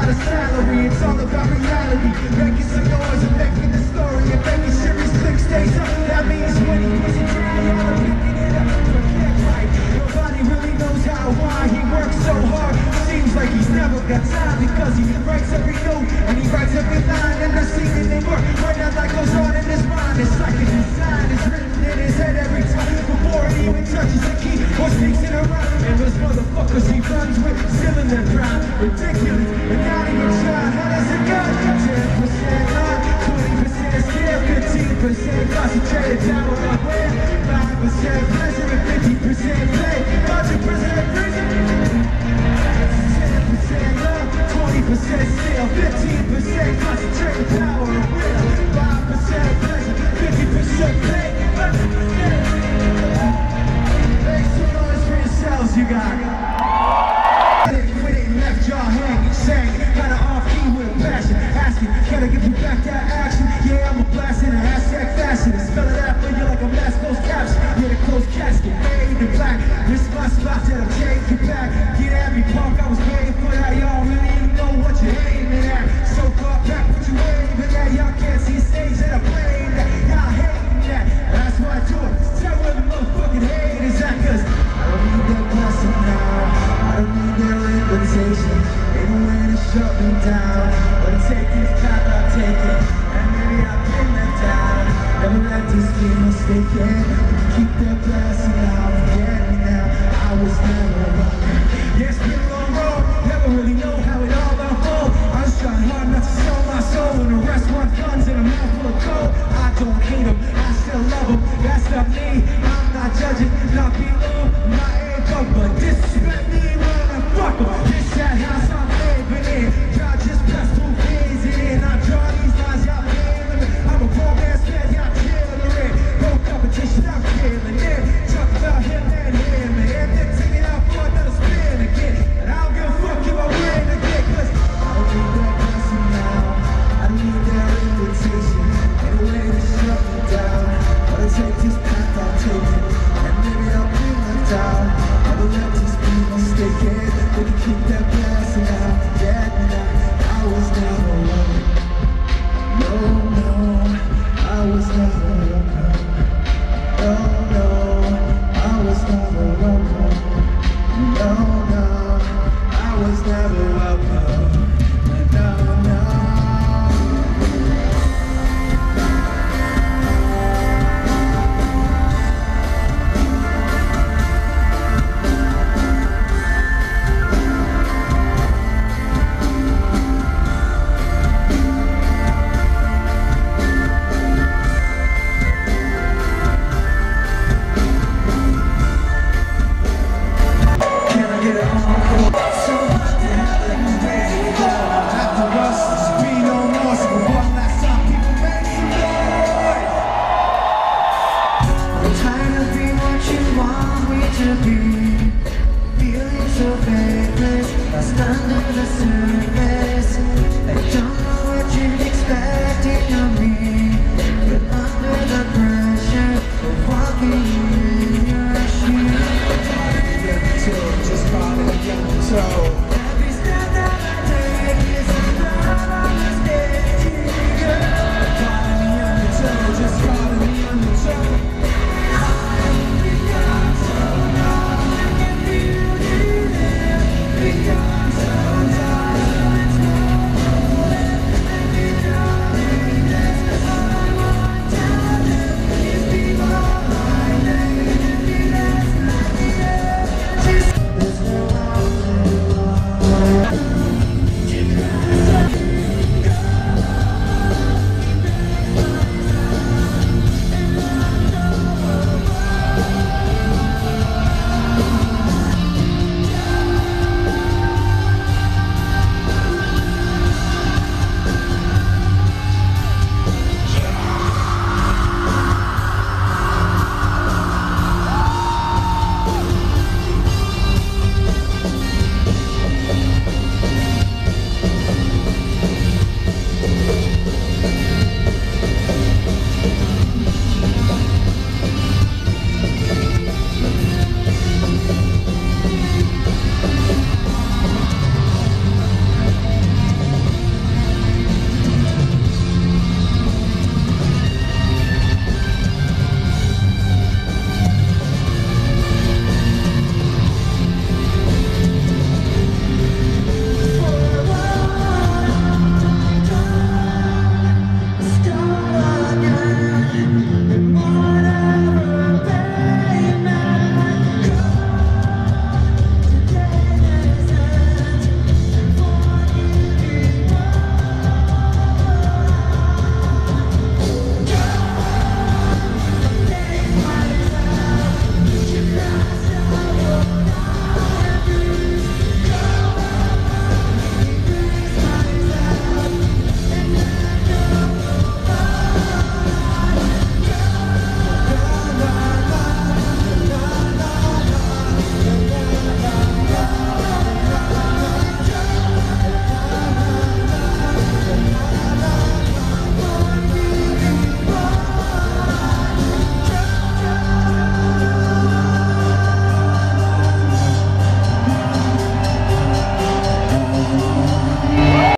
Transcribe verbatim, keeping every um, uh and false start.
about a salary, it's all about reality. Making some noise and making the story and making sure his click stays up. That means when he puts it down, y'all are picking it up. But can't write. Nobody really knows how or why he works so hard. Seems like he's never got time because he writes every note and he writes every line, and they're singing they work. Right now that goes on in his mind. It's like a design is written in his head every time before he even touches the key or speaks it around. And those motherfuckers he runs with still in their ground. Ridiculous, and not even try. How does it go? ten percent luck, twenty percent skill, fifteen percent concentrated time on my way, five percent pleasure and fifty percent play, one hundred percent reason. ten percent love, twenty percent skill, fifteen percent concentrated power and will, five percent pleasure, fifty percent play, one hundred percent. Make some noise for yourselves, you got it. Quit it and left jaw hanging, sang kinda off key with a passion, asking, can I give you back that action? Yeah, I'm a blast in a hashtag fashion, and spell it out for you like a mask closed caption. Yeah, the closed casket, made in black. This is my spot that I'm taking back. Get at me, punk, I was waiting for that. Y'all really even know what you're aiming at. So far back, what you aiming at? Y'all can't see stage that I'm playing that. Y'all hating that, and that's why I do it. Tell where the motherfucking hate is at, cause I don't need that blessing now. I don't need their invitation. Ain't no way to shut me down. But take this path, I'll take it. And maybe I'll pin them down. Never let this be mistaken. Keep that blessing out. Forget me now. I was never wrong. Yeah, it's been a long road. Never really know how it all unfold. I was trying hard not to sell my soul. And the rest want guns and a mouthful of cold. I don't hate them. I still love them. That's not me. I'm not judging. Not below. Not ego. But disrespect me. Fuck em, this that house I'm living in. Y'all just press two pins in. I draw these lines, y'all feeling it. I'm a grown man's man, y'all killing it. No competition, I'm killing it. Talk about him and him, and then take it out for another spin again. And I don't give a fuck if I win again, cause I don't need that blessing now. I need their invitation. Ain't a way to shut me down. But I take this path, I'll take it. And maybe I'll bring them down. Never let this be mistaken. They can keep that blessing out, forget me now. I was never welcome. No, no, I was never welcome. No, no, I was never welcome. No, no, I was never welcome. No, no. Feeling so faithless, lost under the surface. I don't